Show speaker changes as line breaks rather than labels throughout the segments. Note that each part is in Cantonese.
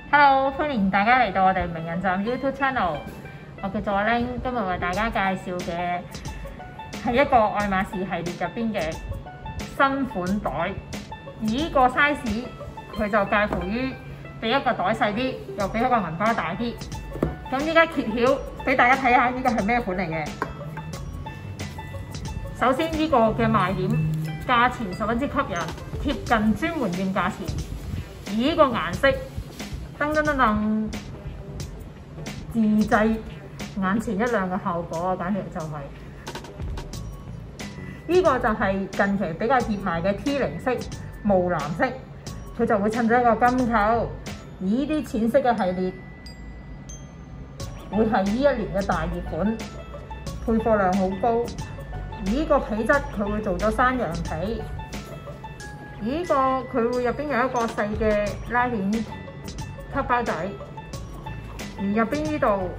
Hello，歡迎大家嚟到我哋名人站 YouTube Channel。我叫做阿玲，今日為大家介紹嘅係一個愛馬仕系列入邊嘅新款袋。而呢個 size 佢就介乎於比一個袋細啲，又比一個銀包大啲。咁依家揭曉俾大家睇下呢個係咩款嚟嘅。首先呢個嘅賣點，價錢十分之吸引，貼近專門店價錢。而呢個顏色，噔噔噔噔，自製眼前一亮嘅效果啊！簡直就係、呢個就係近期比較熱賣嘅 T0色、霧藍色，佢就會襯咗一個金扣。而呢啲淺色嘅系列會係呢一年嘅大熱款，配貨量好高。而呢個皮質佢會做咗山羊皮，而呢個佢會入邊有一個細嘅拉鏈吸包仔，而入邊呢度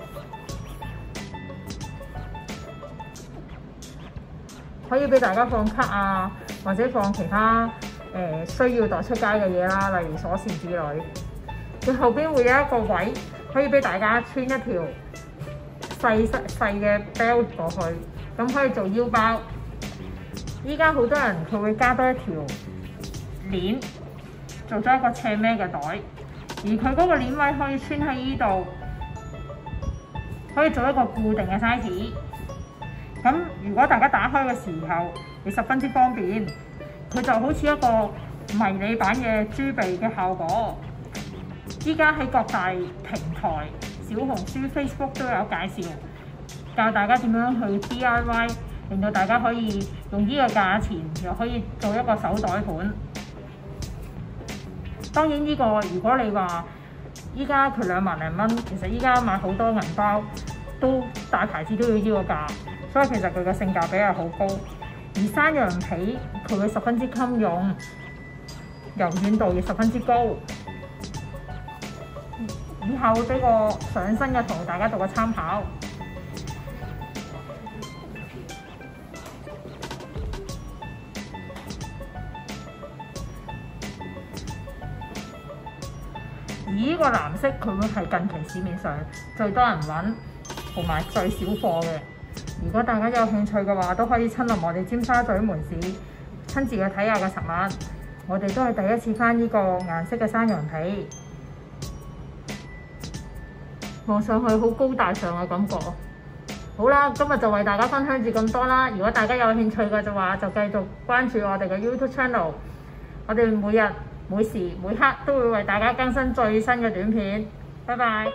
可以俾大家放卡啊，或者放其他需要帶出街嘅嘢啦，例如鎖匙之類。佢後邊會有一個位可以俾大家穿一條細嘅 belt 過去，咁可以做腰包。依家好多人佢會加多一條鏈，做咗一個斜孭嘅袋，而佢嗰個鏈位可以穿喺呢度，可以做一個固定嘅 size。咁如果大家打開嘅時候，你十分之方便，佢就好似一個迷你版嘅豬鼻嘅效果。依家喺各大平台，小紅書、Facebook 都有介紹，教大家點樣去 DIY， 令到大家可以用呢個價錢，又可以做一個手袋款。當然呢個如果你話依家佢2萬零蚊，其實依家買好多銀包都大牌子都要呢個價，所以其實佢嘅性價比係好高。而山羊皮佢會十分之襟用，柔軟度亦十分之高。以後會俾個上身嘅圖大家做個參考。而呢個藍色佢會係近期市面上最多人揾同埋最少貨嘅。如果大家有興趣嘅話，都可以親臨我哋尖沙咀門市親自去睇下個實物。我哋都係第一次翻呢個顏色嘅山羊皮，望上去好高大上嘅感覺。好啦，今日就為大家分享住咁多啦。如果大家有興趣嘅話，就繼續關注我哋嘅 YouTube Channel。我哋每日每時每刻都會為大家更新最新嘅短片。拜拜。